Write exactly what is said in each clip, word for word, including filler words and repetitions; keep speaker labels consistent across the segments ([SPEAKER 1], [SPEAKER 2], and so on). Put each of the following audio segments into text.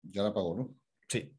[SPEAKER 1] Ya la apagó, ¿no?
[SPEAKER 2] Sí.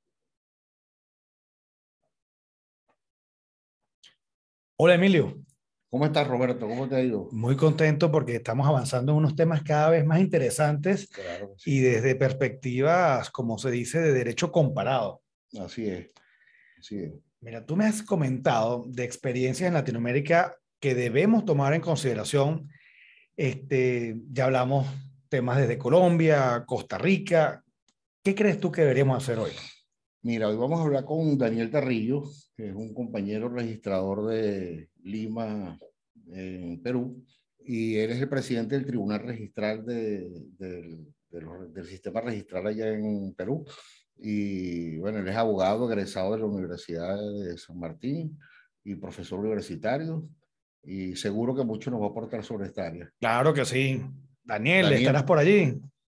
[SPEAKER 2] Hola, Emilio.
[SPEAKER 1] ¿Cómo estás, Roberto? ¿Cómo te ha ido?
[SPEAKER 2] Muy contento porque estamos avanzando en unos temas cada vez más interesantes
[SPEAKER 1] Claro que
[SPEAKER 2] y
[SPEAKER 1] sí.
[SPEAKER 2] desde perspectivas, como se dice, de derecho comparado.
[SPEAKER 1] Así es, así es.
[SPEAKER 2] Mira, tú me has comentado de experiencias en Latinoamérica que debemos tomar en consideración. Este, ya hablamos temas desde Colombia, Costa Rica. ¿Qué crees tú que deberíamos hacer hoy?
[SPEAKER 1] Mira, hoy vamos a hablar con Daniel Carrillo, que es un compañero registrador de Lima, en Perú, y él es el presidente del Tribunal Registral de, del, de los- del sistema registral allá en Perú. Y bueno, él es abogado egresado de la Universidad de San Martín y profesor universitario, y seguro que mucho nos va a aportar sobre esta área.
[SPEAKER 2] Claro que sí. Daniel, ¿estarás
[SPEAKER 1] Daniel,
[SPEAKER 2] por allí?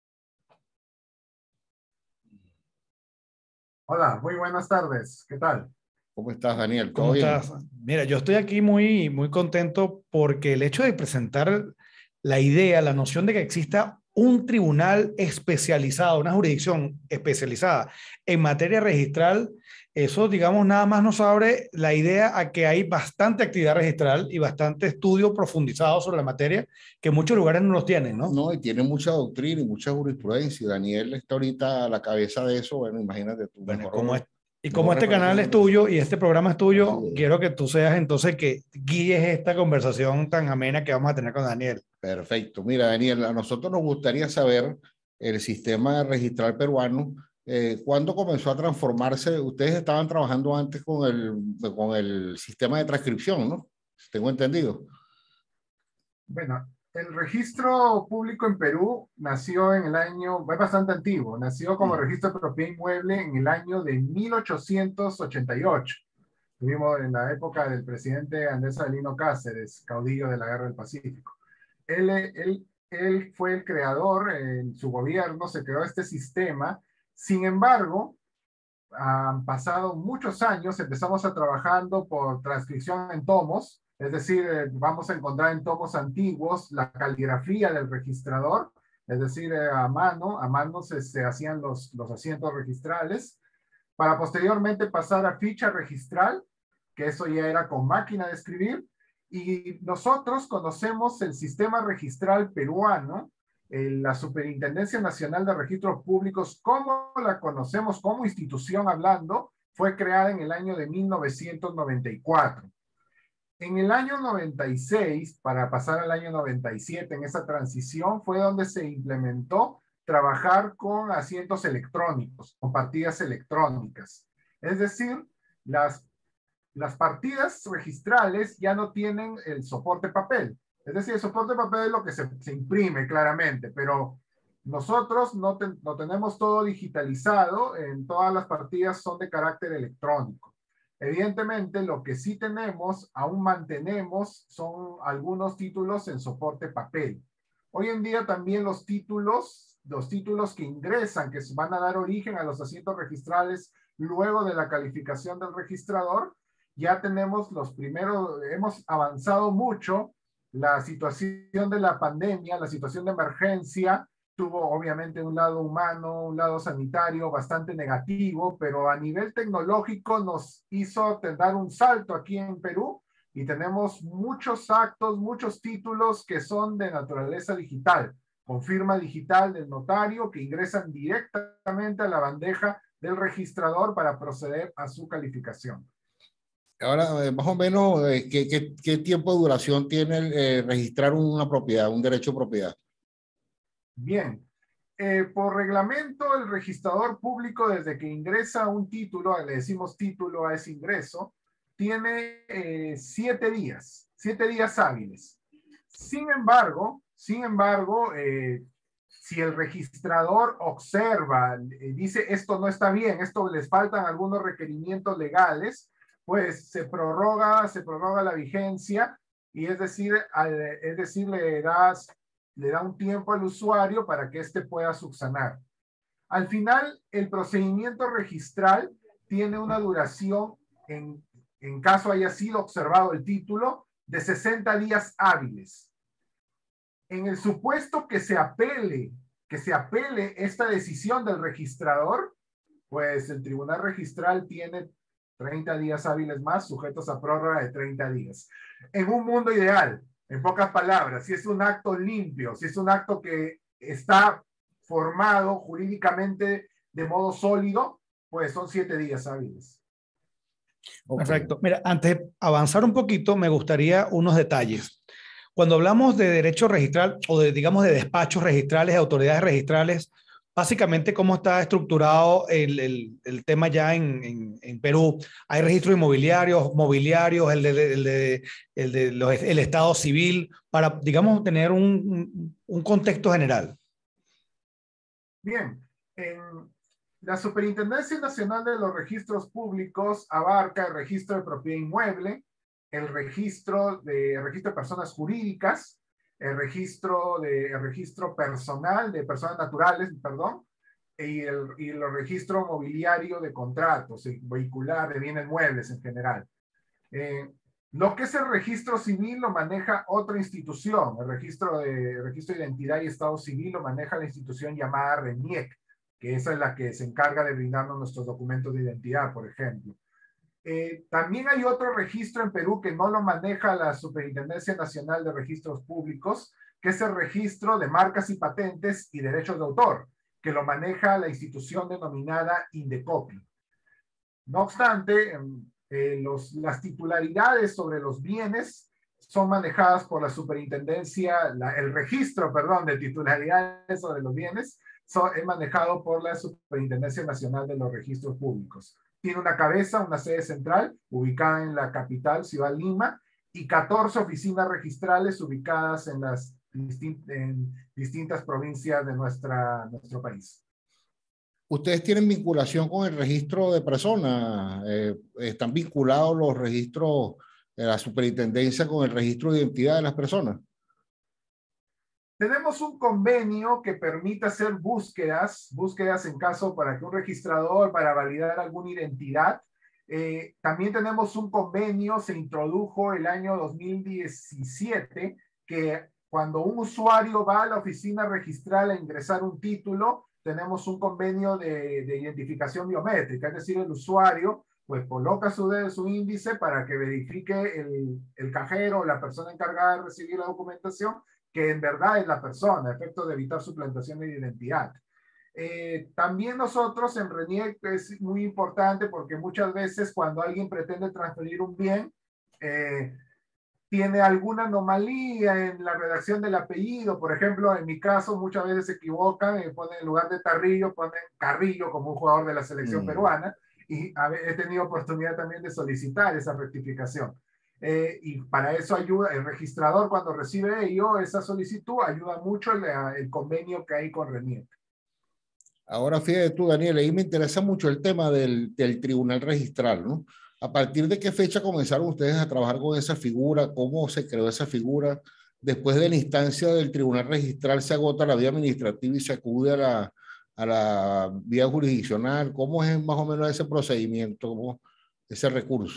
[SPEAKER 3] Hola, muy buenas tardes. ¿Qué tal?
[SPEAKER 1] ¿cómo estás, Daniel? ¿Todo
[SPEAKER 2] ¿Cómo
[SPEAKER 1] bien?
[SPEAKER 2] estás? Mira, yo estoy aquí muy, muy contento porque el hecho de presentar la idea, la noción de que exista un tribunal especializado, una jurisdicción especializada en materia registral, eso, digamos, nada más nos abre la idea a que hay bastante actividad registral y bastante estudio profundizado sobre la materia que muchos lugares no los tienen, ¿no?
[SPEAKER 1] No, y tiene mucha doctrina y mucha jurisprudencia. Daniel está ahorita a la cabeza de eso. Bueno, imagínate tú,
[SPEAKER 2] Bueno, y como,
[SPEAKER 1] mejor,
[SPEAKER 2] es, y como
[SPEAKER 1] mejor
[SPEAKER 2] este
[SPEAKER 1] referente
[SPEAKER 2] canal
[SPEAKER 1] que
[SPEAKER 2] es
[SPEAKER 1] nosotros.
[SPEAKER 2] tuyo y este programa es
[SPEAKER 1] Así
[SPEAKER 2] tuyo,
[SPEAKER 1] es.
[SPEAKER 2] quiero que tú seas entonces que guíes esta conversación tan amena que vamos a tener con Daniel.
[SPEAKER 1] Perfecto. Mira, Daniel, a nosotros nos gustaría saber el sistema registral peruano. Eh, ¿cuándo comenzó a transformarse? Ustedes estaban trabajando antes con el, con el sistema de transcripción, ¿no? Tengo entendido.
[SPEAKER 3] Bueno, el registro público en Perú nació en el año, es bastante antiguo, nació como
[SPEAKER 1] Mm.
[SPEAKER 3] registro de propiedad inmueble en el año de mil ochocientos ochenta y ocho. Tuvimos en la época del presidente Andrés Avelino Cáceres, caudillo de la Guerra del Pacífico. Él, él, él fue el creador, en su gobierno se creó este sistema. Sin embargo, han pasado muchos años, empezamos a trabajando por transcripción en tomos, es decir, eh, vamos a encontrar en tomos antiguos la caligrafía del registrador, es decir, eh, a mano, a mano se, se hacían los, los asientos registrales, para posteriormente pasar a ficha registral, que eso ya era con máquina de escribir, y nosotros conocemos el sistema registral peruano, eh, la Superintendencia Nacional de Registros Públicos, como la conocemos como institución hablando, fue creada en el año de mil novecientos noventa y cuatro. En el año noventa y seis, para pasar al año noventa y siete, en esa transición fue donde se implementó trabajar con asientos electrónicos, con partidas electrónicas. Es decir, las las partidas registrales ya no tienen el soporte papel. Es decir, el soporte papel es lo que se, se imprime claramente, pero nosotros no, te, no tenemos todo digitalizado, en todas las partidas son de carácter electrónico. Evidentemente, lo que sí tenemos, aún mantenemos, son algunos títulos en soporte papel. Hoy en día también los títulos, los títulos que ingresan, que van a dar origen a los asientos registrales luego de la calificación del registrador, ya tenemos los primeros, hemos avanzado mucho. La situación de la pandemia, la situación de emergencia, tuvo obviamente un lado humano, un lado sanitario bastante negativo, pero a nivel tecnológico nos hizo dar un salto aquí en Perú y tenemos muchos actos, muchos títulos que son de naturaleza digital, con firma digital del notario que ingresan directamente a la bandeja del registrador para proceder a su calificación.
[SPEAKER 1] Ahora, eh, más o menos, eh, ¿qué, qué, qué tiempo de duración tiene el, eh, registrar una propiedad, un derecho de propiedad?
[SPEAKER 3] Bien, eh, por reglamento, el registrador público, desde que ingresa un título, le decimos título a ese ingreso, tiene eh, siete días, siete días hábiles. Sin embargo, sin embargo, eh, si el registrador observa, eh, dice esto no está bien, esto les faltan algunos requerimientos legales, pues se prorroga, se prorroga la vigencia y es decir, al, es decir, le das le da un tiempo al usuario para que éste pueda subsanar. Al final, el procedimiento registral tiene una duración, en, en caso haya sido observado el título, de sesenta días hábiles. En el supuesto que se apele, que se apele esta decisión del registrador, pues el tribunal registral tiene treinta días hábiles más, sujetos a prórroga de treinta días. En un mundo ideal, en pocas palabras, si es un acto limpio, si es un acto que está formado jurídicamente de modo sólido, pues son siete días hábiles.
[SPEAKER 2] Okay. Perfecto. Mira, antes de avanzar un poquito, me gustaría unos detalles. Cuando hablamos de derecho registral o de, digamos, de despachos registrales, de autoridades registrales, básicamente cómo está estructurado el, el, el tema ya en, en, en Perú. Hay registros inmobiliarios, mobiliarios, el de, el de, el de los, el Estado civil, para, digamos, tener un, un contexto general.
[SPEAKER 3] Bien, en la Superintendencia Nacional de los Registros Públicos abarca el registro de propiedad inmueble, el registro de, el registro de personas jurídicas, el registro, de, el registro personal de personas naturales, perdón, y el, y el registro mobiliario de contratos, vehicular, de bienes muebles en general. Eh, lo que es el registro civil lo maneja otra institución, el registro de, el registro de identidad y estado civil lo maneja la institución llamada RENIEC, que esa es la que se encarga de brindarnos nuestros documentos de identidad, por ejemplo. Eh, también hay otro registro en Perú que no lo maneja la Superintendencia Nacional de Registros Públicos, que es el registro de marcas y patentes y derechos de autor, que lo maneja la institución denominada Indecopi. No obstante, eh, los, las titularidades sobre los bienes son manejadas por la superintendencia, la, el registro, perdón, de titularidades sobre los bienes son, es manejado por la Superintendencia Nacional de los Registros Públicos. Tiene una cabeza, una sede central, ubicada en la capital, Ciudad Lima, y catorce oficinas registrales ubicadas en las distin en distintas provincias de nuestra, nuestro país.
[SPEAKER 1] ¿Ustedes tienen vinculación con el registro de personas? Eh, ¿Están vinculados los registros de la superintendencia con el registro de identidad de las personas?
[SPEAKER 3] Tenemos un convenio que permite hacer búsquedas, búsquedas en caso para que un registrador, para validar alguna identidad. Eh, también tenemos un convenio, se introdujo el año dos mil diecisiete, que cuando un usuario va a la oficina registral a ingresar un título, tenemos un convenio de, de identificación biométrica, es decir, el usuario pues coloca su, su índice para que verifique el, el cajero o la persona encargada de recibir la documentación que en verdad es la persona, a efecto de evitar suplantación de identidad. Eh, también nosotros en RENIEC es muy importante porque muchas veces cuando alguien pretende transferir un bien, eh, tiene alguna anomalía en la redacción del apellido. Por ejemplo, en mi caso, muchas veces se equivocan y ponen en lugar de Tarrillo, ponen Carrillo como un jugador de la selección mm. peruana, y a ver, he tenido oportunidad también de solicitar esa rectificación. Eh, y para eso ayuda el registrador cuando recibe ello, esa solicitud, ayuda mucho el, el convenio que hay con RENIEC.
[SPEAKER 1] Ahora fíjate tú, Daniel, ahí me interesa mucho el tema del, del tribunal registral, ¿no? ¿A partir de qué fecha comenzaron ustedes a trabajar con esa figura? ¿Cómo se creó esa figura? Después de la instancia del tribunal registral se agota la vía administrativa y se acude a la, a la vía jurisdiccional. ¿Cómo es más o menos ese procedimiento, cómo, ese recurso?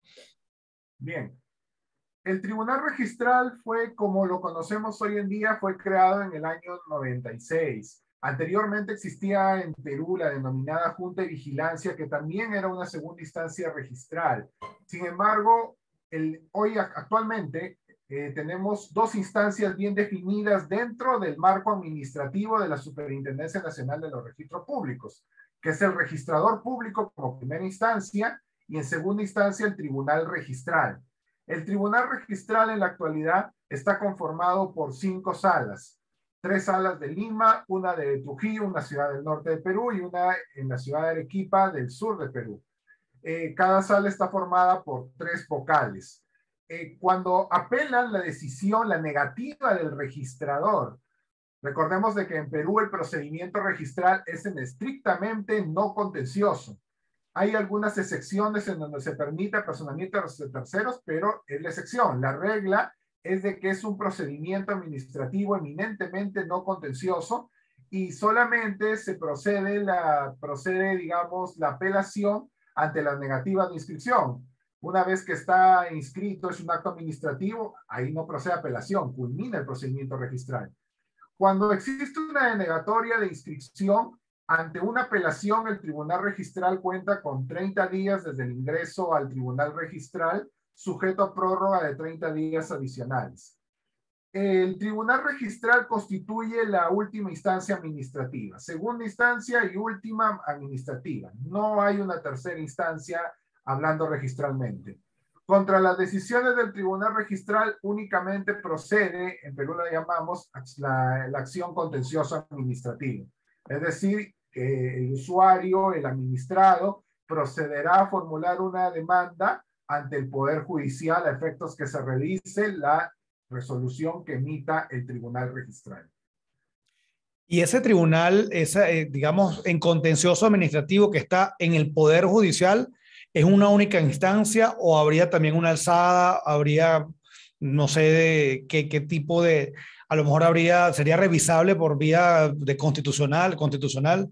[SPEAKER 3] Bien. El tribunal registral fue, como lo conocemos hoy en día, fue creado en el año noventa y seis. Anteriormente existía en Perú la denominada Junta de Vigilancia, que también era una segunda instancia registral. Sin embargo, el, hoy actualmente eh, tenemos dos instancias bien definidas dentro del marco administrativo de la Superintendencia Nacional de los Registros Públicos, que es el registrador público como primera instancia y en segunda instancia el tribunal registral. El tribunal registral en la actualidad está conformado por cinco salas. Tres salas de Lima, una de Trujillo, una ciudad del norte de Perú, y una en la ciudad de Arequipa, del sur de Perú. Eh, cada sala está formada por tres vocales. Eh, cuando apelan la decisión, la negativa del registrador, recordemos de que en Perú el procedimiento registral es en estrictamente no contencioso. Hay algunas excepciones en donde se permite apersonamiento de terceros, pero es la excepción. La regla es de que es un procedimiento administrativo eminentemente no contencioso y solamente se procede, la, procede, digamos, la apelación ante la negativa de inscripción. Una vez que está inscrito, es un acto administrativo, ahí no procede apelación, culmina el procedimiento registral. Cuando existe una denegatoria de inscripción, ante una apelación, el tribunal registral cuenta con treinta días desde el ingreso al tribunal registral, sujeto a prórroga de treinta días adicionales. El tribunal registral constituye la última instancia administrativa, segunda instancia y última administrativa. No hay una tercera instancia hablando registralmente. Contra las decisiones del tribunal registral únicamente procede, en Perú la llamamos la, la acción contenciosa administrativa. Es decir, que el usuario, el administrado, procederá a formular una demanda ante el Poder Judicial a efectos que se revise la resolución que emita el tribunal registral.
[SPEAKER 2] Y ese tribunal, esa, eh, digamos, en contencioso administrativo que está en el Poder Judicial, ¿es una única instancia o habría también una alzada? ¿Habría, no sé, de qué, qué tipo de, a lo mejor habría, sería revisable por vía de constitucional, constitucional?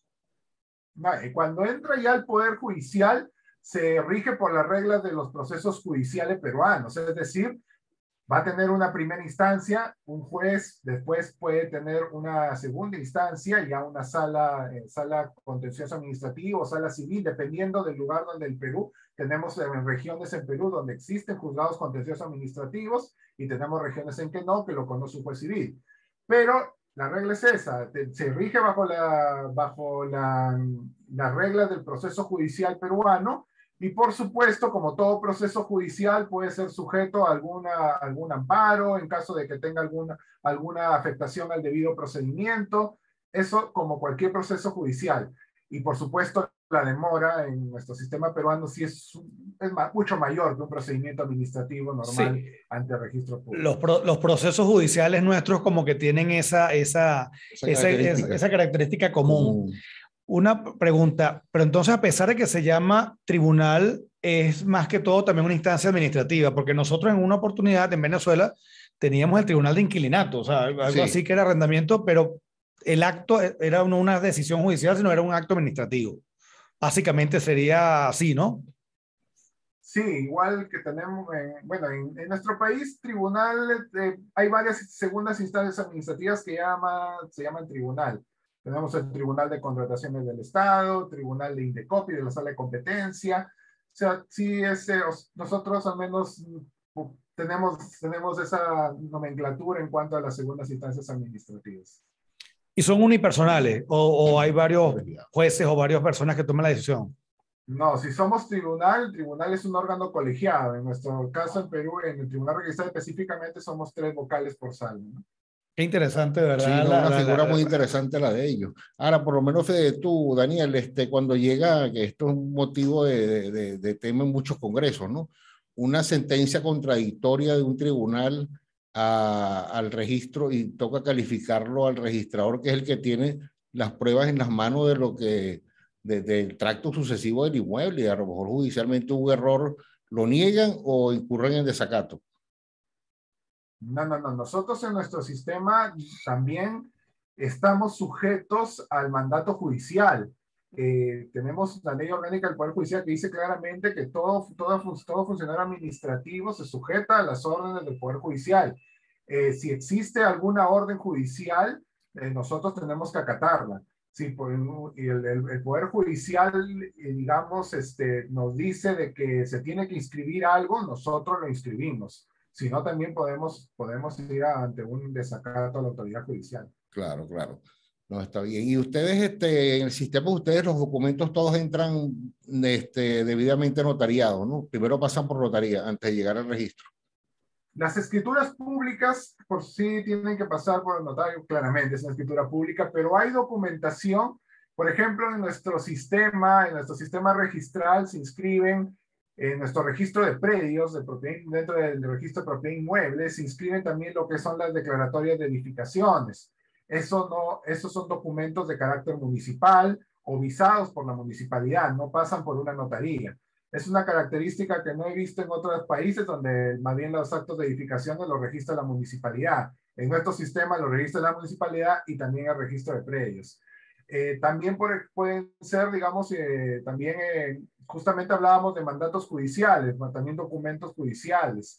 [SPEAKER 3] Cuando entra ya al Poder Judicial, se rige por las reglas de los procesos judiciales peruanos, es decir, va a tener una primera instancia, un juez, después puede tener una segunda instancia, ya una sala, eh, sala contencioso administrativo, sala civil, dependiendo del lugar donde el Perú, tenemos en regiones en Perú donde existen juzgados contenciosos administrativos y tenemos regiones en que no, que lo conoce un juez civil. Pero la regla es esa, se rige bajo, la, bajo la, las reglas del proceso judicial peruano. Y por supuesto, como todo proceso judicial, puede ser sujeto a alguna, algún amparo en caso de que tenga alguna, alguna afectación al debido procedimiento. Eso como cualquier proceso judicial. Y por supuesto, la demora en nuestro sistema peruano sí es, es mucho mayor que un procedimiento administrativo normal sí. ante el registro público.
[SPEAKER 2] Los, pro, los procesos judiciales nuestros como que tienen esa, esa, esa, esa, característica. esa, esa característica común. Mm. Una pregunta, pero entonces a pesar de que se llama tribunal, es más que todo también una instancia administrativa, porque nosotros en una oportunidad en Venezuela teníamos el tribunal de inquilinato, o sea, algo sí. así que era arrendamiento, pero el acto era no una decisión judicial, sino era un acto administrativo. Básicamente sería así, ¿no?
[SPEAKER 3] Sí, igual que tenemos, en, bueno, en, en nuestro país, tribunal, eh, hay varias segundas instancias administrativas que llama, se llaman tribunal. Tenemos el Tribunal de Contrataciones del Estado, Tribunal de Indecopi, de la Sala de Competencia. O sea, sí, es, eh, nosotros al menos tenemos, tenemos esa nomenclatura en cuanto a las segundas instancias administrativas.
[SPEAKER 2] ¿Y son unipersonales o, o hay varios jueces o varias personas que toman la decisión?
[SPEAKER 3] No, si somos tribunal, el tribunal es un órgano colegiado. En nuestro caso en Perú, en el Tribunal Registral específicamente, somos tres vocales por sala, ¿no?
[SPEAKER 2] Qué interesante, de verdad.
[SPEAKER 1] Sí, no,
[SPEAKER 2] la,
[SPEAKER 1] una
[SPEAKER 2] la,
[SPEAKER 1] figura
[SPEAKER 2] la,
[SPEAKER 1] muy
[SPEAKER 2] la,
[SPEAKER 1] interesante la de ellos. Ahora, por lo menos Fede, tú, Daniel, este, cuando llega, que esto es un motivo de, de, de tema en muchos congresos, ¿no? Una sentencia contradictoria de un tribunal a, al registro y toca calificarlo al registrador, que es el que tiene las pruebas en las manos de lo que, de, del tracto sucesivo del inmueble, y a lo mejor judicialmente hubo error, lo niegan o incurren en desacato.
[SPEAKER 3] No, no, no. Nosotros en nuestro sistema también estamos sujetos al mandato judicial. Eh, tenemos la ley orgánica del Poder Judicial que dice claramente que todo, todo, todo funcionario administrativo se sujeta a las órdenes del Poder Judicial. Eh, si existe alguna orden judicial, eh, nosotros tenemos que acatarla. Si por el, el, el Poder Judicial, eh, digamos, este, nos dice de que se tiene que inscribir algo, nosotros lo inscribimos. Si no, también podemos, podemos ir ante un desacato a la autoridad judicial.
[SPEAKER 1] Claro, claro. No, está bien. Y ustedes, este, en el sistema de ustedes, los documentos todos entran este, debidamente notariados, ¿no? Primero pasan por notaría antes de llegar al registro.
[SPEAKER 3] Las escrituras públicas por sí tienen que pasar por el notario, claramente es una escritura pública, pero hay documentación. Por ejemplo, en nuestro sistema, en nuestro sistema registral se inscriben en nuestro registro de predios, de propiedad, dentro del registro de propiedad inmueble, se inscriben también lo que son las declaratorias de edificaciones. Eso no, esos son documentos de carácter municipal o visados por la municipalidad, no pasan por una notaría. Es una característica que no he visto en otros países donde más bien los actos de edificaciones los registra la municipalidad. En nuestro sistema lo registra la municipalidad y también el registro de predios. Eh, también por, pueden ser, digamos, eh, también eh, justamente hablábamos de mandatos judiciales, también documentos judiciales.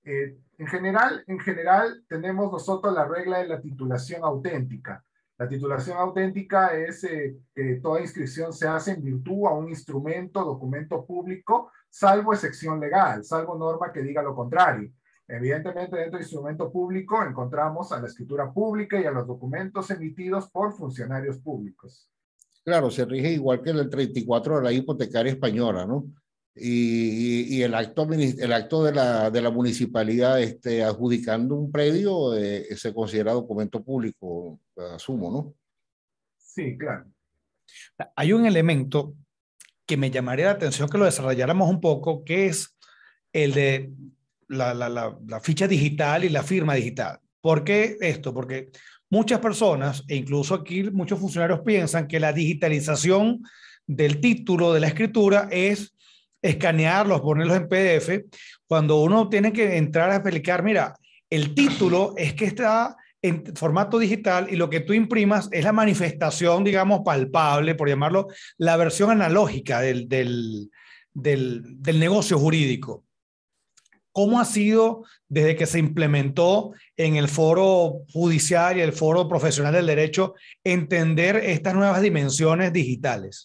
[SPEAKER 3] Eh, en general, en general, tenemos nosotros la regla de la titulación auténtica. La titulación auténtica es eh, que toda inscripción se hace en virtud a un instrumento, documento público, salvo excepción legal, salvo norma que diga lo contrario. Evidentemente, dentro del instrumento público encontramos a la escritura pública y a los documentos emitidos por funcionarios públicos.
[SPEAKER 1] Claro, se rige igual que el treinta y cuatro de la hipotecaria española, ¿no? Y, y, y el acto, el acto de, la, de la municipalidad este, adjudicando un predio eh, se considera documento público, asumo, ¿no?
[SPEAKER 3] Sí, claro.
[SPEAKER 2] Hay un elemento que me llamaría la atención que lo desarrolláramos un poco, que es el de la, la, la, la ficha digital y la firma digital. ¿Por qué esto? Porque muchas personas, e incluso aquí muchos funcionarios piensan que la digitalización del título de la escritura es escanearlos, ponerlos en P D F, cuando uno tiene que entrar a explicar, mira, el título es que está en formato digital y lo que tú imprimas es la manifestación, digamos, palpable, por llamarlo, la versión analógica del, del, del, del negocio jurídico. ¿Cómo ha sido desde que se implementó en el foro judicial y el foro profesional del derecho entender estas nuevas dimensiones digitales?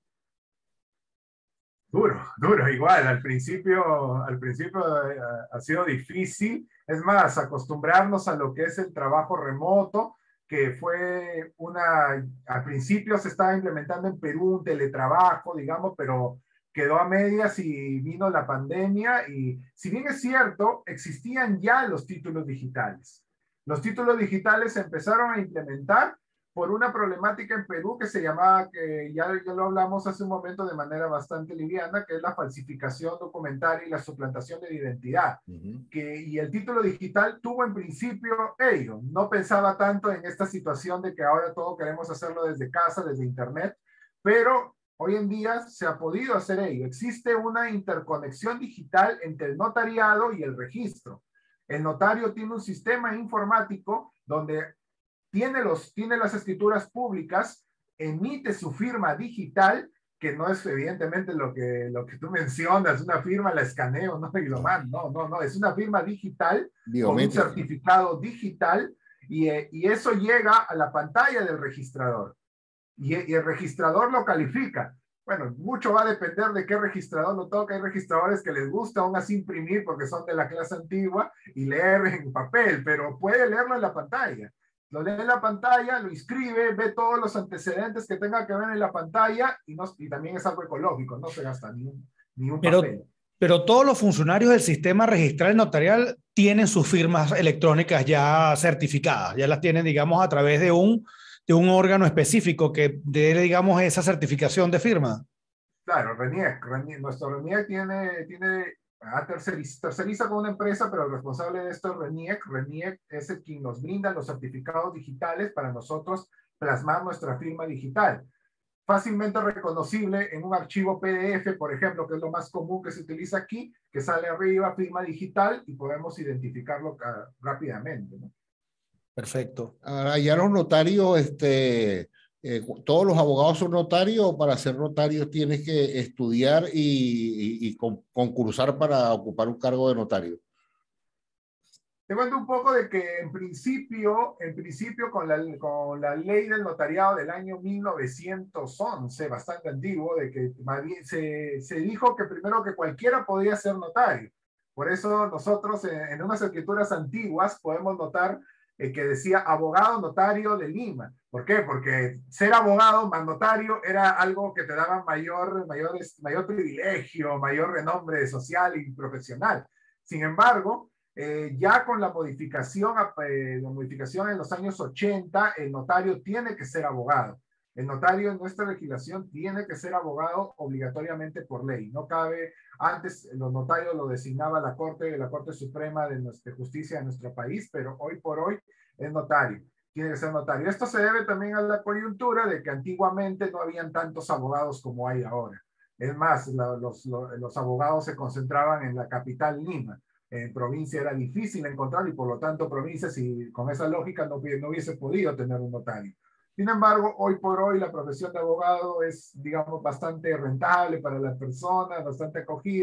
[SPEAKER 3] Duro, duro, igual. Al principio, al principio ha sido difícil. Es más, acostumbrarnos a lo que es el trabajo remoto, que fue una, al principio se estaba implementando en Perú un teletrabajo, digamos, pero quedó a medias y vino la pandemia y si bien es cierto, existían ya los títulos digitales. Los títulos digitales se empezaron a implementar por una problemática en Perú que se llamaba, que ya, ya lo hablamos hace un momento de manera bastante liviana, que es la falsificación documentaria y la suplantación de identidad. Uh-huh. Que, y el título digital tuvo en principio ello. No pensaba tanto en esta situación de que ahora todo queremos hacerlo desde casa, desde internet, pero hoy en día se ha podido hacer ello. Existe una interconexión digital entre el notariado y el registro. El notario tiene un sistema informático donde tiene, los, tiene las escrituras públicas, emite su firma digital, que no es evidentemente lo que, lo que tú mencionas, una firma, la escaneo, ¿no? Y lo mando, no, no, no, es una firma digital con un certificado digital y, y eso llega a la pantalla del registrador. Y, y el registrador lo califica. Bueno, mucho va a depender de qué registrador lo toca. Hay registradores que les gusta aún así imprimir porque son de la clase antigua y leer en papel, pero puede leerlo en la pantalla. Lo lee en la pantalla, lo inscribe, ve todos los antecedentes que tenga que ver en la pantalla y, no, y también es algo ecológico, no se gasta ni un, ni un
[SPEAKER 2] pero,
[SPEAKER 3] papel.
[SPEAKER 2] Pero todos los funcionarios del sistema registral notarial tienen sus firmas electrónicas ya certificadas, ya las tienen, digamos, a través de un, de un órgano específico que dé, digamos, esa certificación de firma.
[SPEAKER 3] Claro, RENIEC, RENIEC nuestro RENIEC tiene... tiene Ah, terceriza, terceriza con una empresa, pero el responsable de esto es RENIEC. RENIEC es el quien nos brinda los certificados digitales para nosotros plasmar nuestra firma digital. Fácilmente reconocible en un archivo P D F, por ejemplo, que es lo más común que se utiliza aquí, que sale arriba, firma digital, y podemos identificarlo uh, rápidamente, ¿no?
[SPEAKER 2] Perfecto.
[SPEAKER 1] Ahora, ya los notarios, este... Eh, todos los abogados son notarios o para ser notarios tienes que estudiar y, y, y con, concursar para ocupar un cargo de notario?
[SPEAKER 3] Te cuento un poco de que en principio, en principio con la, con la ley del notariado del año mil novecientos once, bastante antiguo, de que se, se dijo que primero que cualquiera podía ser notario. Por eso nosotros en, en unas escrituras antiguas podemos notar eh, que decía abogado notario de Lima. ¿Por qué? Porque ser abogado más notario era algo que te daba mayor, mayor, mayor privilegio, mayor renombre social y profesional. Sin embargo, eh, ya con la modificación, eh, la modificación en los años ochenta, el notario tiene que ser abogado. El notario en nuestra legislación tiene que ser abogado obligatoriamente por ley. No cabe, antes los notarios lo designaba la Corte, la Corte Suprema de, nuestra, de Justicia de nuestro país, pero hoy por hoy es notario. Tiene que ser notario. Esto se debe también a la coyuntura de que antiguamente no habían tantos abogados como hay ahora. Es más, la, los, los, los abogados se concentraban en la capital Lima. En provincia era difícil encontrar y por lo tanto provincias y con esa lógica no, no hubiese podido tener un notario. Sin embargo, hoy por hoy la profesión de abogado es, digamos, bastante rentable para las personas, bastante acogida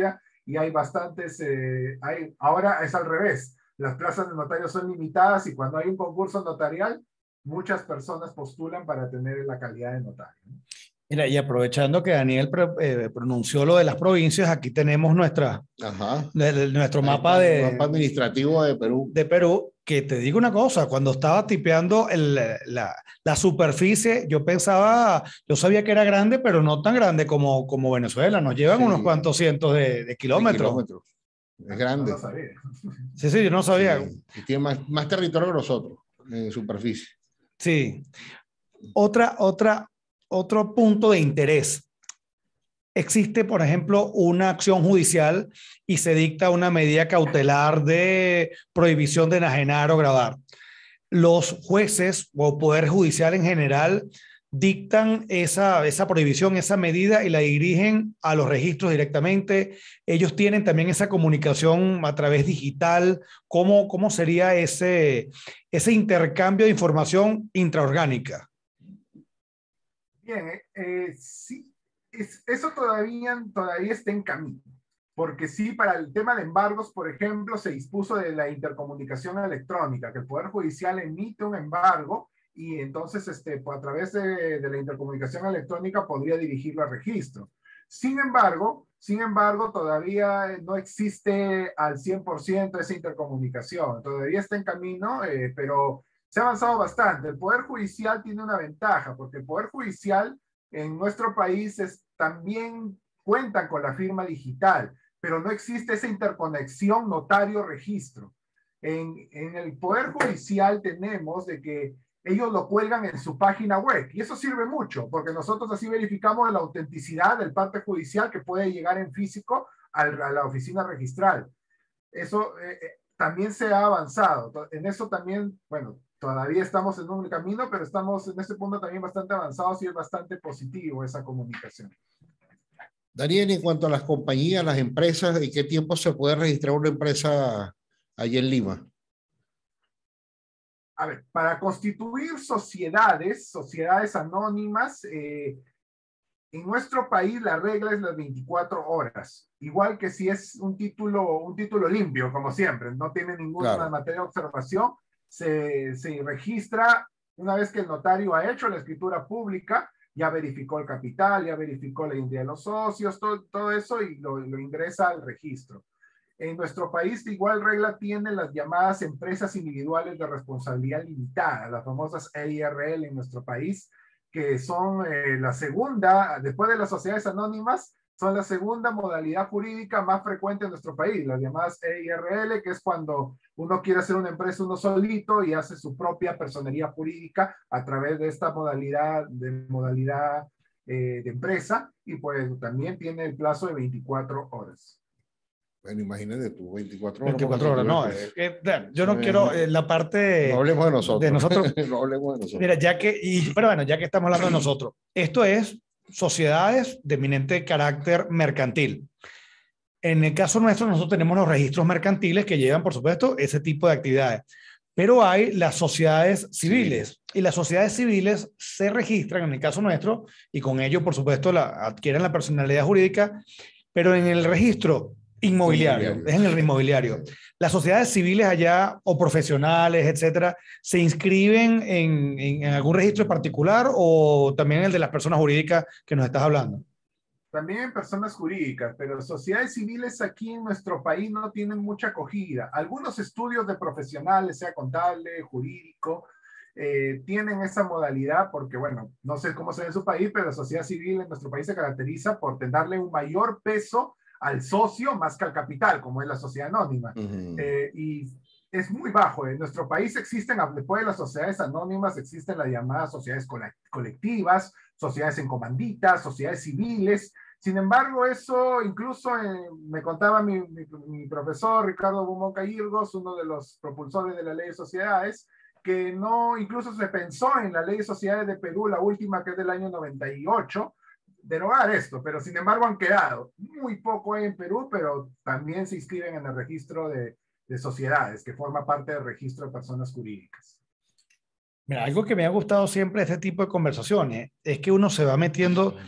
[SPEAKER 3] y hay bastantes, eh, hay, ahora es al revés, las plazas de notarios son limitadas y cuando hay un concurso notarial, muchas personas postulan para tener la calidad de notario.
[SPEAKER 2] Mira, y aprovechando que Daniel pre- eh, pronunció lo de las provincias, aquí tenemos nuestra,
[SPEAKER 1] Ajá.
[SPEAKER 2] de- de- nuestro
[SPEAKER 1] Ahí
[SPEAKER 2] mapa
[SPEAKER 1] está el mapa
[SPEAKER 2] de,
[SPEAKER 1] administrativo de Perú.
[SPEAKER 2] de Perú, que te digo una cosa, cuando estaba tipeando el, la, la superficie, yo pensaba, yo sabía que era grande, pero no tan grande como, como Venezuela, nos llevan
[SPEAKER 1] Sí,
[SPEAKER 2] unos cuantos cientos de, de
[SPEAKER 1] de
[SPEAKER 2] kilómetros.
[SPEAKER 1] kilómetros. Es
[SPEAKER 3] No
[SPEAKER 1] grande.
[SPEAKER 3] lo sabía.
[SPEAKER 2] Sí, sí, yo no sabía.
[SPEAKER 1] Sí, y tiene más, más territorio que nosotros en superficie.
[SPEAKER 2] Sí. Otra, otra, otro punto de interés. Existe, por ejemplo, una acción judicial y se dicta una medida cautelar de prohibición de enajenar o grabar. Los jueces o Poder Judicial en general dictan esa, esa prohibición, esa medida y la dirigen a los registros directamente. Ellos tienen también esa comunicación a través digital. ¿Cómo, cómo sería ese, ese intercambio de información intraorgánica?
[SPEAKER 3] Bien, eh, eh, sí, es, eso todavía, todavía está en camino, porque sí, para el tema de embargos, por ejemplo, se dispuso de la intercomunicación electrónica, que el Poder Judicial emite un embargo y entonces este, pues, a través de, de la intercomunicación electrónica podría dirigirlo al registro. Sin embargo, sin embargo, todavía no existe al cien por ciento esa intercomunicación, todavía está en camino, eh, pero se ha avanzado bastante. El Poder Judicial tiene una ventaja, porque el Poder Judicial en nuestro país es, también cuentan con la firma digital, pero no existe esa interconexión notario-registro. En, en el Poder Judicial tenemos de que ellos lo cuelgan en su página web, y eso sirve mucho, porque nosotros así verificamos la autenticidad del parte judicial que puede llegar en físico al, a la oficina registral. Eso eh, eh, también se ha avanzado. En eso también, bueno, todavía estamos en un camino, pero estamos en este punto también bastante avanzados y es bastante positivo esa comunicación.
[SPEAKER 1] Daniel, en cuanto a las compañías, las empresas, ¿en qué tiempo se puede registrar una empresa allí en Lima?
[SPEAKER 3] A ver, para constituir sociedades, sociedades anónimas, eh, en nuestro país la regla es las veinticuatro horas, igual que si es un título, un título limpio, como siempre, no tiene ninguna
[SPEAKER 1] Claro.
[SPEAKER 3] materia de observación, se, se registra una vez que el notario ha hecho la escritura pública, ya verificó el capital, ya verificó la identidad de los socios, todo, todo eso y lo, lo ingresa al registro. En nuestro país, de igual regla, tienen las llamadas empresas individuales de responsabilidad limitada, las famosas E I R L en nuestro país, que son eh, la segunda, después de las sociedades anónimas, son la segunda modalidad jurídica más frecuente en nuestro país, las llamadas E I R L, que es cuando uno quiere hacer una empresa uno solito y hace su propia personería jurídica a través de esta modalidad de, modalidad, eh, de empresa, y pues también tiene el plazo de veinticuatro horas.
[SPEAKER 1] Bueno, imagínate tú, veinticuatro horas.
[SPEAKER 2] veinticuatro horas, no. Eh, eh, yo no quiero eh, la parte...
[SPEAKER 1] No hablemos de nosotros.
[SPEAKER 2] De nosotros.
[SPEAKER 1] No hablemos de nosotros.
[SPEAKER 2] Mira, ya que, y, pero bueno, ya que estamos hablando de nosotros, esto es sociedades de eminente carácter mercantil. En el caso nuestro, nosotros tenemos los registros mercantiles que llevan, por supuesto, ese tipo de actividades. Pero hay las sociedades civiles, sí. Y las sociedades civiles se registran, en el caso nuestro, y con ello, por supuesto, la, adquieren la personalidad jurídica, pero en el registro inmobiliario, inmobiliario. Es en el inmobiliario. Las sociedades civiles allá, o profesionales, etcétera, ¿se inscriben en, en, en algún registro particular o también el de las personas jurídicas que nos estás hablando?
[SPEAKER 3] También en personas jurídicas, pero sociedades civiles aquí en nuestro país no tienen mucha acogida. Algunos estudios de profesionales, sea contable, jurídico, eh, tienen esa modalidad porque, bueno, no sé cómo se ve en su país, pero la sociedad civil en nuestro país se caracteriza por darle un mayor peso al socio más que al capital, como es la sociedad anónima. Uh-huh. eh, y es muy bajo. En nuestro país existen, después de las sociedades anónimas, existen las llamadas sociedades colectivas, sociedades en comanditas, sociedades civiles. Sin embargo, eso incluso eh, me contaba mi, mi, mi profesor Ricardo Bumón Cayirgos, uno de los propulsores de la ley de sociedades, que no, incluso se pensó en la ley de sociedades de Perú, la última que es del año noventa y ocho, derogar esto, pero sin embargo han quedado. Muy poco hay en Perú, pero también se inscriben en el registro de, de sociedades, que forma parte del registro de personas jurídicas.
[SPEAKER 2] Mira, algo que me ha gustado siempre de este tipo de conversaciones es que uno se va metiendo,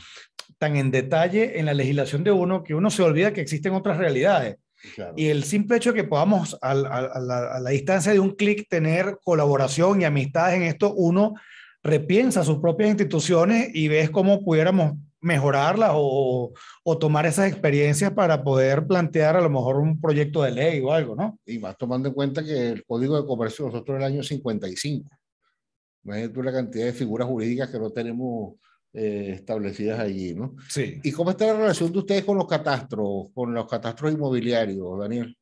[SPEAKER 2] tan en detalle en la legislación de uno que uno se olvida que existen otras realidades.
[SPEAKER 1] Claro.
[SPEAKER 2] Y el simple hecho de que podamos a, a, a, la, a la distancia de un clic tener colaboración y amistades en esto, uno repiensa sus propias instituciones y ves cómo pudiéramos mejorarlas o, o tomar esas experiencias para poder plantear a lo mejor un proyecto de ley o algo, ¿no?
[SPEAKER 1] Y más tomando en cuenta que el Código de Comercio nosotros en el año cincuenta y cinco. Imagínate tú la cantidad de figuras jurídicas que no tenemos eh, establecidas allí, ¿no?
[SPEAKER 2] Sí.
[SPEAKER 1] ¿Y cómo está la relación de ustedes con los catastros, con los catastros inmobiliarios, Daniel?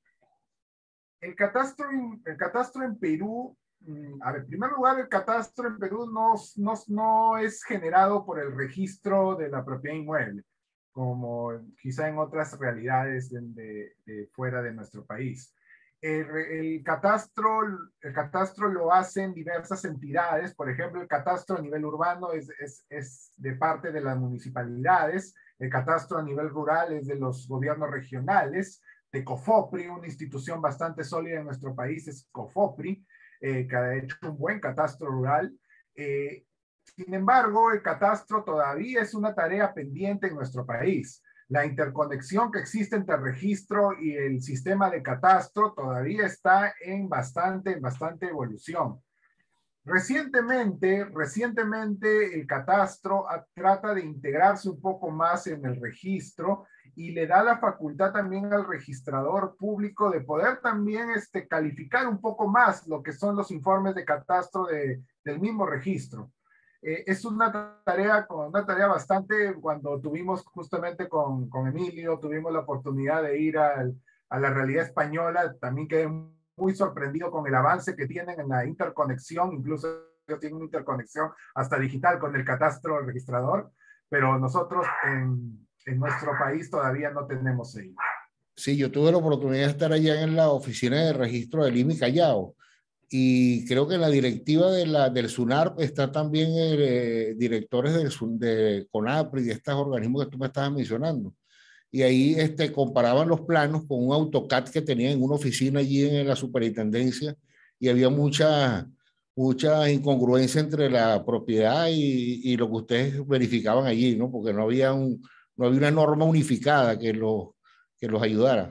[SPEAKER 3] El catastro, el catastro en Perú, a ver, en primer lugar, el catastro en Perú no, no, no es generado por el registro de la propiedad inmueble, como quizá en otras realidades de, de, de fuera de nuestro país. El, el, catastro, el catastro lo hacen diversas entidades, por ejemplo, el catastro a nivel urbano es, es, es de parte de las municipalidades, el catastro a nivel rural es de los gobiernos regionales, de COFOPRI, una institución bastante sólida en nuestro país es COFOPRI, eh, que ha hecho un buen catastro rural. Eh, sin embargo, el catastro todavía es una tarea pendiente en nuestro país. La interconexión que existe entre el registro y el sistema de catastro todavía está en bastante, en bastante evolución. Recientemente, recientemente el catastro trata de integrarse un poco más en el registro y le da la facultad también al registrador público de poder también este, calificar un poco más lo que son los informes de catastro de, del mismo registro. Eh, es una tarea, una tarea bastante, cuando tuvimos justamente con, con Emilio, tuvimos la oportunidad de ir al, a la realidad española, también quedé muy sorprendido con el avance que tienen en la interconexión, incluso tienen una interconexión hasta digital con el catastro registrador, pero nosotros en, en nuestro país todavía no tenemos ello.
[SPEAKER 1] Sí, yo tuve la oportunidad de estar allá en la oficina de registro del I M I Callao y creo que en la directiva de la, del SUNARP está también eh, directores del, de CONAPRI y de estos organismos que tú me estabas mencionando. Y ahí este, comparaban los planos con un AutoCAD que tenían en una oficina allí en la superintendencia y había mucha, mucha incongruencia entre la propiedad y, y lo que ustedes verificaban allí, ¿no? Porque no había, un, no había una norma unificada que, lo, que los ayudara.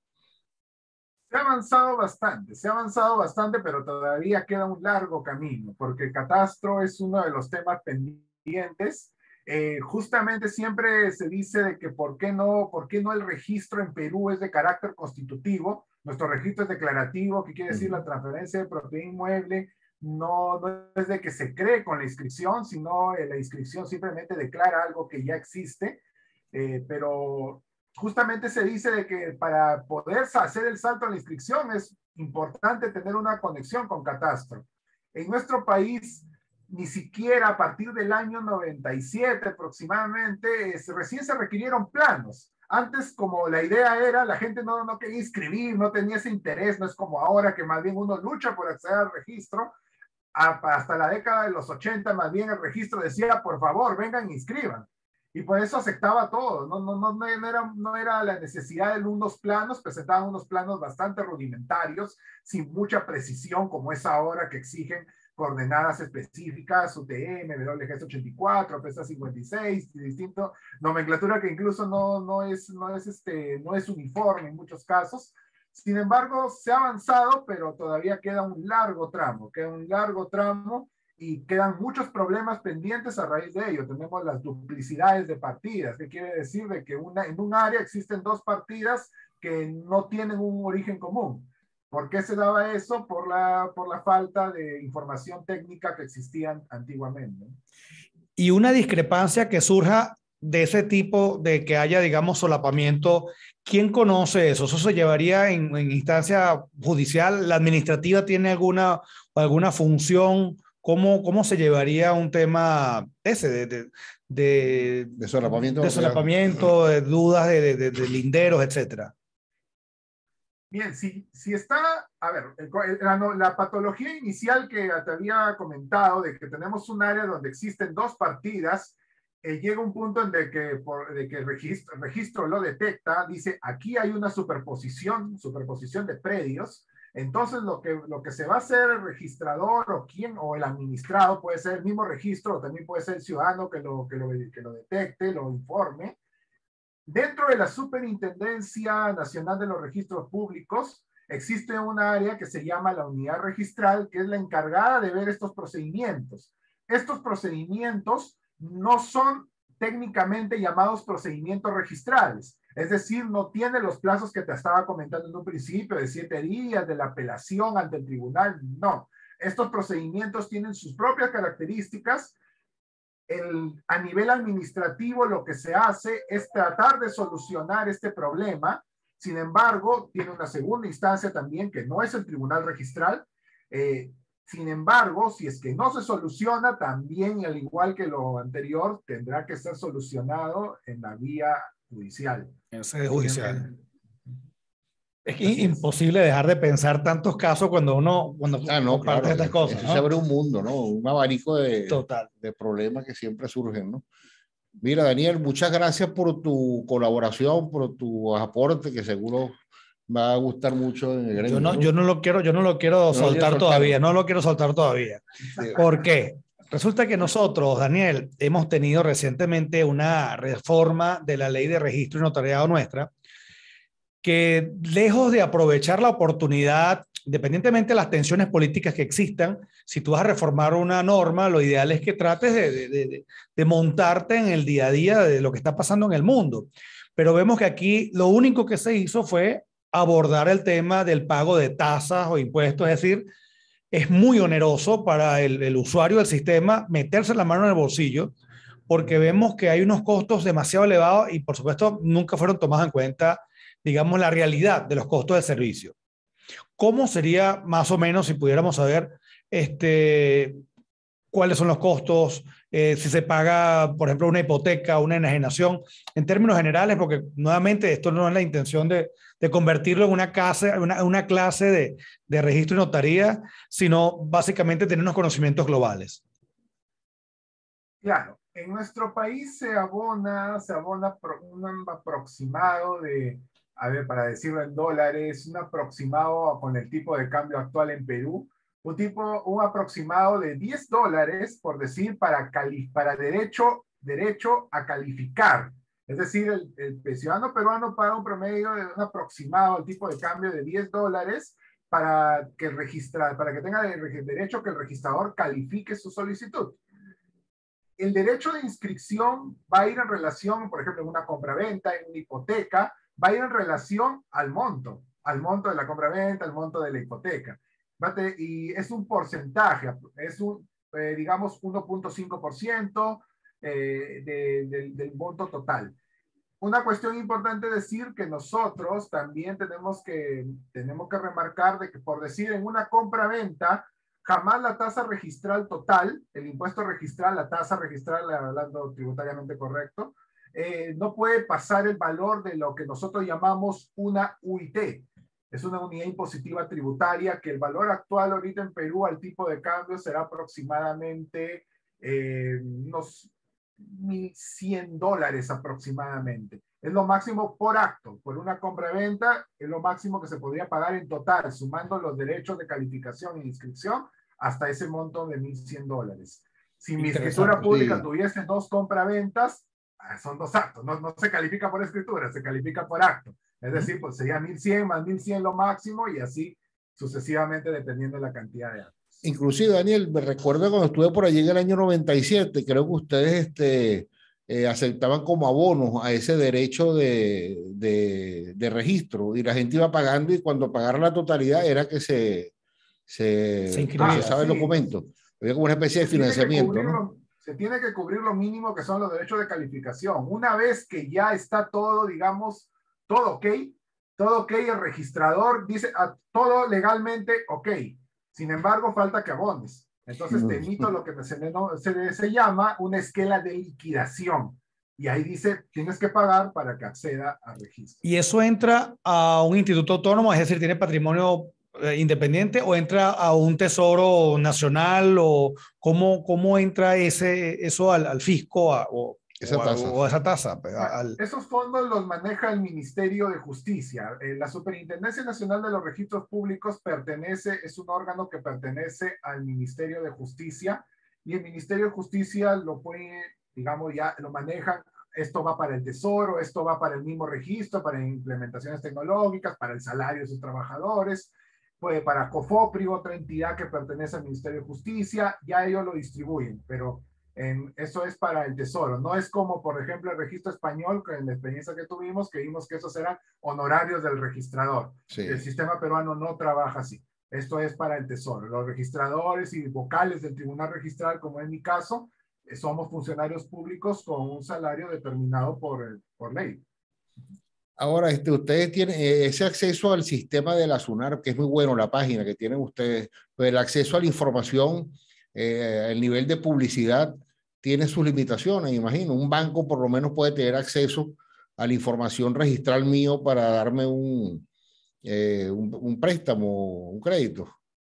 [SPEAKER 3] Se ha avanzado bastante, se ha avanzado bastante, pero todavía queda un largo camino, porque el catastro es uno de los temas pendientes. Eh, justamente siempre se dice de que por qué, no, por qué no el registro en Perú es de carácter constitutivo. Nuestro registro es declarativo, que quiere decir la transferencia de propiedad inmueble no, no es de que se cree con la inscripción, sino eh, la inscripción simplemente declara algo que ya existe, eh, pero justamente se dice de que para poder hacer el salto a la inscripción es importante tener una conexión con catastro. En nuestro país, ni siquiera a partir del año noventa y siete aproximadamente, es, recién se requirieron planos. Antes, como la idea era, la gente no, no quería inscribir, no tenía ese interés, no es como ahora que más bien uno lucha por acceder al registro. Hasta la década de los ochenta, más bien el registro decía, por favor, vengan e inscriban. Y por eso aceptaba todo, no, no, no, no, era, no era la necesidad de unos planos, presentaban unos planos bastante rudimentarios, sin mucha precisión, como es ahora que exigen coordenadas específicas, U T M, W G S ochenta y cuatro, P S A cincuenta y seis, distinto, nomenclatura que incluso no, no, es, no, es este, no es uniforme en muchos casos. Sin embargo, se ha avanzado, pero todavía queda un largo tramo, queda un largo tramo y quedan muchos problemas pendientes a raíz de ello. Tenemos las duplicidades de partidas, que quiere decir de que una, en un área existen dos partidas que no tienen un origen común. ¿Por qué se daba eso? Por la, por la falta de información técnica que existían antiguamente.
[SPEAKER 2] Y una discrepancia que surja de ese tipo, de que haya, digamos, solapamiento, ¿quién conoce eso? ¿Eso se llevaría en, en instancia judicial? ¿La administrativa tiene alguna, alguna función? ¿Cómo, ¿Cómo se llevaría un tema ese de, de, de,
[SPEAKER 1] de solapamiento,
[SPEAKER 2] de, solapamiento, de dudas de, de, de, de linderos, etcétera?
[SPEAKER 3] Bien, si, si está, a ver, el, la, la patología inicial que te había comentado de que tenemos un área donde existen dos partidas, eh, llega un punto en de que, por, de que el registro, el registro lo detecta, dice, aquí hay una superposición, superposición de predios, Entonces, lo que, lo que se va a hacer el registrador o quien, o el administrado, puede ser el mismo registro, o también puede ser el ciudadano que lo, que lo, que lo detecte, lo informe. Dentro de la Superintendencia Nacional de los Registros Públicos, existe un área que se llama la unidad registral, que es la encargada de ver estos procedimientos. Estos procedimientos no son técnicamente llamados procedimientos registrales. Es decir, no tiene los plazos que te estaba comentando en un principio de siete días de la apelación ante el tribunal. No, estos procedimientos tienen sus propias características. El, a nivel administrativo lo que se hace es tratar de solucionar este problema. Sin embargo, tiene una segunda instancia también que no es el tribunal registral. Eh, sin embargo, si es que no se soluciona, también al igual que lo anterior, tendrá que ser solucionado en la vía judicial.
[SPEAKER 2] En sede judicial. Es que es imposible dejar de pensar tantos casos cuando uno cuando
[SPEAKER 1] ah, no, claro,
[SPEAKER 2] estas cosas.
[SPEAKER 1] Eso
[SPEAKER 2] ¿no?
[SPEAKER 1] se abre un mundo, ¿no? Un abanico de,
[SPEAKER 2] Total.
[SPEAKER 1] de problemas que siempre surgen, ¿no? Mira, Daniel, muchas gracias por tu colaboración, por tu aporte, que seguro va a gustar mucho en el gremio.
[SPEAKER 2] Yo no, yo no lo quiero, yo no lo quiero no soltar todavía, no lo quiero soltar todavía. Sí. ¿Por qué? Resulta que nosotros, Daniel, hemos tenido recientemente una reforma de la ley de registro y notariado nuestra, que lejos de aprovechar la oportunidad, independientemente de las tensiones políticas que existan, si tú vas a reformar una norma, lo ideal es que trates de, de, de, de montarte en el día a día de lo que está pasando en el mundo. Pero vemos que aquí lo único que se hizo fue abordar el tema del pago de tasas o impuestos, es decir, es muy oneroso para el, el usuario del sistema meterse la mano en el bolsillo, porque vemos que hay unos costos demasiado elevados y por supuesto nunca fueron tomados en cuenta, digamos, la realidad de los costos del servicio. ¿Cómo sería más o menos, si pudiéramos saber, este, cuáles son los costos, eh, si se paga, por ejemplo, una hipoteca, una enajenación, en términos generales, porque nuevamente esto no es la intención de, de convertirlo en una, casa, una, una clase de, de registro y notaría, sino básicamente tener unos conocimientos globales?
[SPEAKER 3] Claro, en nuestro país se abona, se abona un aproximado de, a ver, para decirlo en dólares, un aproximado con el tipo de cambio actual en Perú, un tipo, un aproximado de diez dólares, por decir, para, cali, para derecho, derecho a calificar. Es decir, el, el ciudadano peruano paga un promedio de un aproximado al tipo de cambio de diez dólares para que, registra, para que tenga de, derecho que el registrador califique su solicitud. El derecho de inscripción va a ir en relación, por ejemplo, en una compraventa, en una hipoteca, va a ir en relación al monto, al monto de la compraventa, al monto de la hipoteca. Y es un porcentaje, es un, eh, digamos, uno punto cinco por ciento eh, de, de, del monto total. Una cuestión importante decir que nosotros también tenemos que, tenemos que remarcar de que, por decir, en una compra-venta, jamás la tasa registral total, el impuesto registral, la tasa registral, hablando tributariamente correcto, eh, no puede pasar el valor de lo que nosotros llamamos una U I T. Es una unidad impositiva tributaria que el valor actual ahorita en Perú al tipo de cambio será aproximadamente eh, unos mil cien dólares aproximadamente. Es lo máximo por acto, por una compra-venta, es lo máximo que se podría pagar en total, sumando los derechos de calificación e inscripción hasta ese monto de mil cien dólares. Si mi escritura pública sí. tuviese dos compra-ventas, son dos actos, no, no se califica por escritura, se califica por acto. Es decir, pues sería mil cien más mil cien lo máximo y así sucesivamente dependiendo de la cantidad de actos.
[SPEAKER 1] Inclusive, Daniel, me recuerdo cuando estuve por allí en el año noventa y siete, creo que ustedes este, eh, aceptaban como abonos a ese derecho de, de, de registro y la gente iba pagando y cuando pagara la totalidad era que se, se,
[SPEAKER 2] se inscribía.
[SPEAKER 1] Ah, ¿sabe sí. el documento? Había como una especie de financiamiento, ¿no?
[SPEAKER 3] Se tiene que cubrir lo mínimo que son los derechos de calificación. Una vez que ya está todo, digamos, todo ok, todo ok, el registrador dice a todo legalmente ok. Sin embargo, falta que abones. Entonces te emito lo que se, se, se llama una esquela de liquidación. Y ahí dice, tienes que pagar para que acceda al registro.
[SPEAKER 2] ¿Y eso entra a un instituto autónomo, es decir, tiene patrimonio eh, independiente, o entra a un tesoro nacional, o cómo, cómo entra ese, eso al, al fisco? A, o...
[SPEAKER 1] esa
[SPEAKER 2] o,
[SPEAKER 1] tasa.
[SPEAKER 2] o esa tasa. Pues,
[SPEAKER 3] Ah,
[SPEAKER 2] al,
[SPEAKER 3] Esos fondos los maneja el Ministerio de Justicia. Eh, la Superintendencia Nacional de los Registros Públicos pertenece, es un órgano que pertenece al Ministerio de Justicia, y el Ministerio de Justicia lo puede, digamos, ya lo manejan. Esto va para el Tesoro, esto va para el mismo registro, para implementaciones tecnológicas, para el salario de sus trabajadores, puede para COFOPRI, otra entidad que pertenece al Ministerio de Justicia, ya ellos lo distribuyen, pero en, eso es para el Tesoro. No es como, por ejemplo, el registro español, que en la experiencia que tuvimos, que vimos que esos eran honorarios del registrador.
[SPEAKER 1] Sí.
[SPEAKER 3] El sistema peruano no trabaja así. Esto es para el Tesoro. Los registradores y vocales del Tribunal Registral, como en mi caso, somos funcionarios públicos con un salario determinado por, por ley.
[SPEAKER 1] Ahora, este, ustedes tienen eh, ese acceso al sistema de la SUNAR, que es muy bueno, la página que tienen ustedes, pero el acceso a la información, eh, el nivel de publicidad tiene sus limitaciones, imagino. Un banco por lo menos puede tener acceso a la información registral mío para darme un, eh, un, un préstamo, un crédito.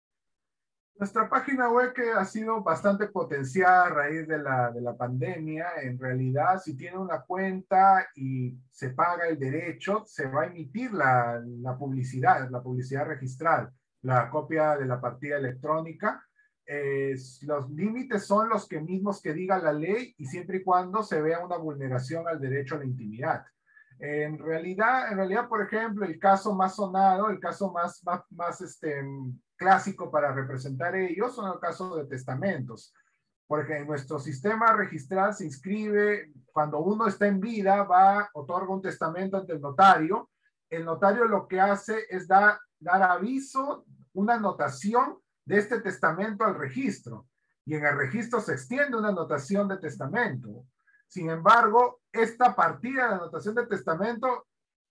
[SPEAKER 3] Nuestra página web, que ha sido bastante potenciada a raíz de la, de la pandemia, en realidad, si tiene una cuenta y se paga el derecho, se va a emitir la, la publicidad, la publicidad registral, la copia de la partida electrónica. Eh, los límites son los que mismos que diga la ley, y siempre y cuando se vea una vulneración al derecho a la intimidad. En realidad, en realidad, por ejemplo, el caso más sonado, el caso más, más, más este, clásico para representar ellos son el caso de testamentos, porque en nuestro sistema registral se inscribe, cuando uno está en vida, va, otorga un testamento ante el notario. El notario lo que hace es dar, dar aviso, una anotación de este testamento al registro, y en el registro se extiende una anotación de testamento. Sin embargo, esta partida de anotación de testamento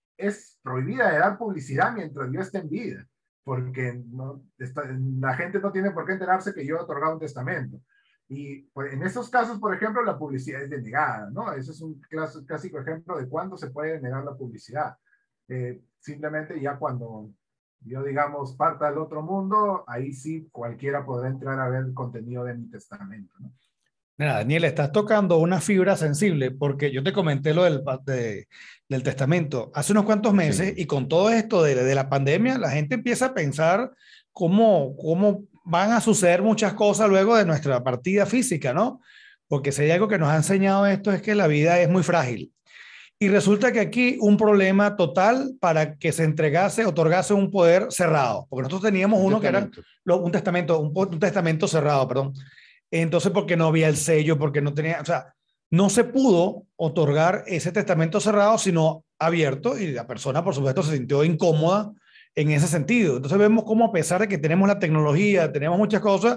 [SPEAKER 3] es prohibida de dar publicidad mientras yo esté en vida, porque no, está, la gente no tiene por qué enterarse que yo he otorgado un testamento. Y pues, en esos casos, por ejemplo, la publicidad es denegada, ¿no? Ese es un clásico ejemplo de cuándo se puede denegar la publicidad. Eh, simplemente ya cuando yo, digamos, parta al otro mundo, ahí sí cualquiera podrá entrar a ver el contenido de mi testamento, ¿no?
[SPEAKER 2] Mira, Daniel, estás tocando una fibra sensible, porque yo te comenté lo del, de, del testamento hace unos cuantos meses,
[SPEAKER 1] Sí.
[SPEAKER 2] y con todo esto de, de la pandemia, la gente empieza a pensar cómo, cómo van a suceder muchas cosas luego de nuestra partida física, ¿no? Porque si hay algo que nos ha enseñado esto es que la vida es muy frágil. Y resulta que aquí un problema total para que se entregase, otorgase un poder cerrado, porque nosotros teníamos
[SPEAKER 1] Un
[SPEAKER 2] uno que era
[SPEAKER 1] testamento.
[SPEAKER 2] lo- un testamento, un, un testamento cerrado, perdón. Entonces, porque no había el sello, porque no tenía, o sea, no se pudo otorgar ese testamento cerrado, sino abierto, y la persona, por supuesto, se sintió incómoda en ese sentido. Entonces vemos cómo, a pesar de que tenemos la tecnología, tenemos muchas cosas,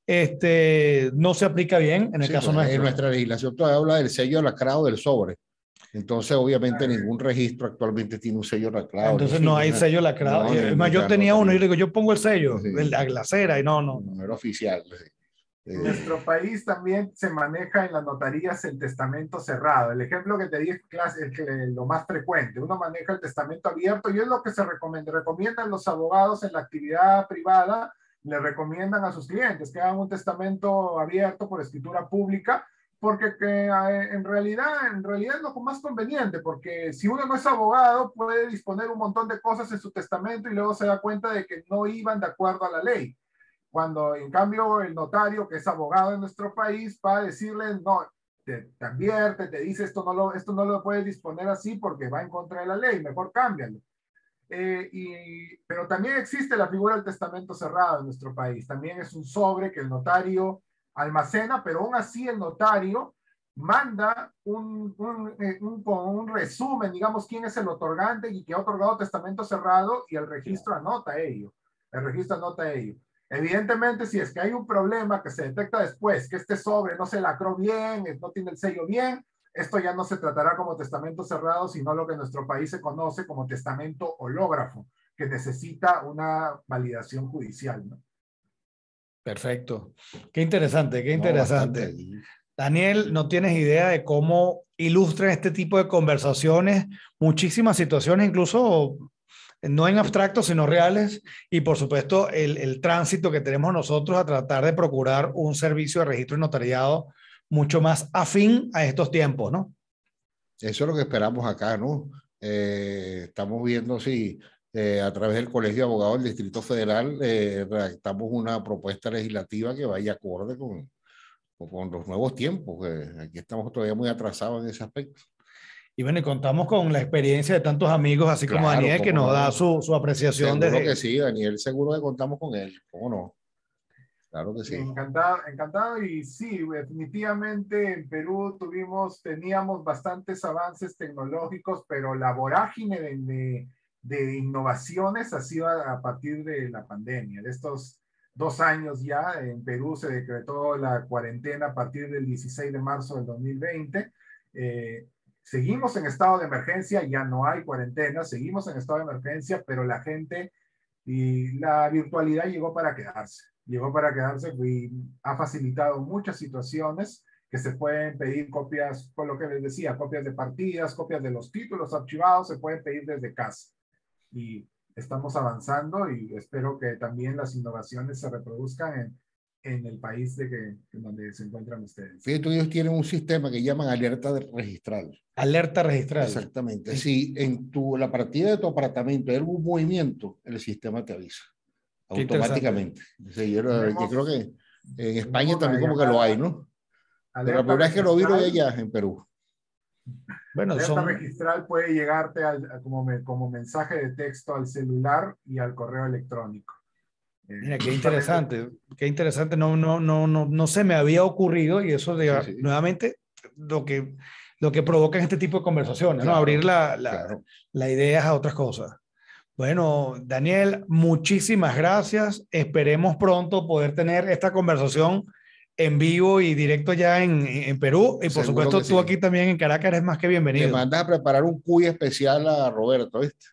[SPEAKER 2] este, no se aplica bien en el
[SPEAKER 1] Sí,
[SPEAKER 2] caso
[SPEAKER 1] pues,
[SPEAKER 2] nuestro.
[SPEAKER 1] en nuestra legislación todavía habla del sello lacrado del sobre. Entonces, obviamente,
[SPEAKER 3] Claro.
[SPEAKER 1] ningún registro actualmente tiene un sello lacrado.
[SPEAKER 2] Entonces
[SPEAKER 1] ni-
[SPEAKER 2] no hay
[SPEAKER 1] ni-
[SPEAKER 2] sello lacrado.
[SPEAKER 1] no,
[SPEAKER 2] Y,
[SPEAKER 1] ni-
[SPEAKER 2] además,
[SPEAKER 1] ni
[SPEAKER 2] yo
[SPEAKER 1] la
[SPEAKER 2] tenía uno, y
[SPEAKER 1] notaría.
[SPEAKER 2] yo digo, yo pongo el sello,
[SPEAKER 1] Sí.
[SPEAKER 2] el- la, la cera, y no, no.
[SPEAKER 1] No era oficial. Sí.
[SPEAKER 3] En
[SPEAKER 1] Eh,
[SPEAKER 3] nuestro país también se maneja en las notarías el testamento cerrado. El ejemplo que te di es clase- es que lo más frecuente. Uno maneja el testamento abierto, y es lo que se recomienda. Recomiendan los abogados en la actividad privada, le recomiendan a sus clientes que hagan un testamento abierto por escritura pública, porque que, eh, en realidad, en realidad es lo más conveniente, porque si uno no es abogado, puede disponer un montón de cosas en su testamento y luego se da cuenta de que no iban de acuerdo a la ley. Cuando en cambio el notario, que es abogado en nuestro país, va a decirle, no, te, te advierte, te dice, esto no, lo, esto no lo puedes disponer así porque va en contra de la ley, mejor cámbialo. Eh, y, pero también existe la figura del testamento cerrado en nuestro país. También es un sobre que el notario almacena, pero aún así el notario manda un, un, un, un, un resumen, digamos, quién es el otorgante y que ha otorgado testamento cerrado, y el registro anota ello. El registro anota ello. Evidentemente, si es que hay un problema que se detecta después, que este sobre no se lacró bien, no tiene el sello bien, esto ya no se tratará como testamento cerrado, sino lo que en nuestro país se conoce como testamento hológrafo, que necesita una validación judicial, ¿no?
[SPEAKER 2] Perfecto. Qué interesante, qué
[SPEAKER 1] no,
[SPEAKER 2] interesante.
[SPEAKER 1] bastante.
[SPEAKER 2] Daniel, no tienes idea de cómo ilustran este tipo de conversaciones muchísimas situaciones, incluso no en abstracto, sino reales, y por supuesto el, el tránsito que tenemos nosotros a tratar de procurar un servicio de registro y notariado mucho más afín a estos tiempos, ¿no?
[SPEAKER 1] Eso es lo que esperamos acá, ¿no? Eh, estamos viendo si eh, a través del Colegio de Abogados del Distrito Federal eh, redactamos una propuesta legislativa que vaya acorde con, con los nuevos tiempos. Eh, aquí estamos todavía muy atrasados en ese aspecto.
[SPEAKER 2] Y bueno, y contamos con la experiencia de tantos amigos, así como
[SPEAKER 1] Claro,
[SPEAKER 2] Daniel, que
[SPEAKER 1] cómo
[SPEAKER 2] nos da
[SPEAKER 1] no.
[SPEAKER 2] su, su apreciación
[SPEAKER 1] Seguro
[SPEAKER 2] desde...
[SPEAKER 1] que sí, Daniel, seguro que contamos con él. ¿Cómo no? Claro que sí.
[SPEAKER 3] Encantado, encantado y sí, definitivamente en Perú tuvimos, teníamos bastantes avances tecnológicos, pero la vorágine de, de, de innovaciones ha sido a, a partir de la pandemia. De estos dos años ya, en Perú se decretó la cuarentena a partir del dieciséis de marzo del dos mil veinte. Eh, seguimos en estado de emergencia, ya no hay cuarentena, seguimos en estado de emergencia, pero la gente y la virtualidad llegó para quedarse. Llegó para quedarse y ha facilitado muchas situaciones que se pueden pedir copias, por lo que les decía, copias de partidas, copias de los títulos archivados, se pueden pedir desde casa. Y estamos avanzando y espero que también las innovaciones se reproduzcan en, en el país de que, en donde se encuentran ustedes.
[SPEAKER 1] Fíjate, ellos tienen un sistema que llaman alerta de registral.
[SPEAKER 2] Alerta registral.
[SPEAKER 1] Exactamente. Si en tu, la partida de tu apartamento hay algún movimiento, el sistema te avisa automáticamente. O sea, yo, tenemos, yo creo que en España también como que lo hay, ¿no? Pero la primera vez que lo vi lo vi allá en Perú.
[SPEAKER 2] Bueno,
[SPEAKER 3] alerta
[SPEAKER 2] son...
[SPEAKER 3] registral puede llegarte al, a, como, me, como mensaje de texto al celular y al correo electrónico.
[SPEAKER 2] Eh, Mira, qué interesante, qué interesante. No, no, no, no, no se me había ocurrido y eso de, sí, sí. nuevamente lo que, lo que provoca este tipo de conversaciones, claro, ¿no? Abrir la, la, claro. la idea a otras cosas. Bueno, Daniel, muchísimas gracias. Esperemos pronto poder tener esta conversación en vivo y directo ya en, en Perú. Y por Seguro supuesto, tú sí. aquí también en Caracas eres más que bienvenido.
[SPEAKER 1] Le mandas a preparar un cuy especial a Roberto, ¿viste?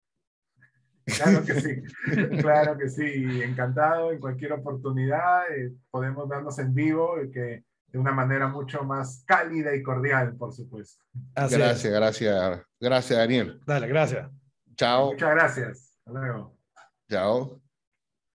[SPEAKER 3] Claro que sí, claro que sí. Encantado, en cualquier oportunidad eh, podemos darnos en vivo y que de una manera mucho más cálida y cordial, por supuesto.
[SPEAKER 1] Así gracias, es. gracias. Gracias, Daniel.
[SPEAKER 2] Dale, gracias.
[SPEAKER 1] Chao.
[SPEAKER 3] Muchas gracias. Hasta luego.
[SPEAKER 1] Chao.